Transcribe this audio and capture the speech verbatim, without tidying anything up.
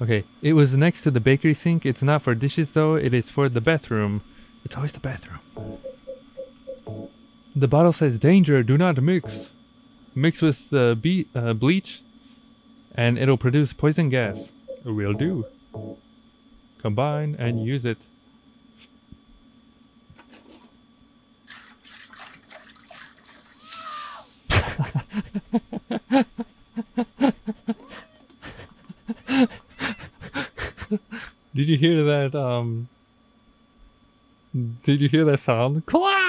Okay, it was next to the bakery sink. It's not for dishes though, it is for the bathroom. It's always the bathroom. The bottle says, danger, do not mix. Mix with the be uh, bleach and it'll produce poison gas. Will do. Combine and use it. Did you hear that, um... Did you hear that sound? Clap!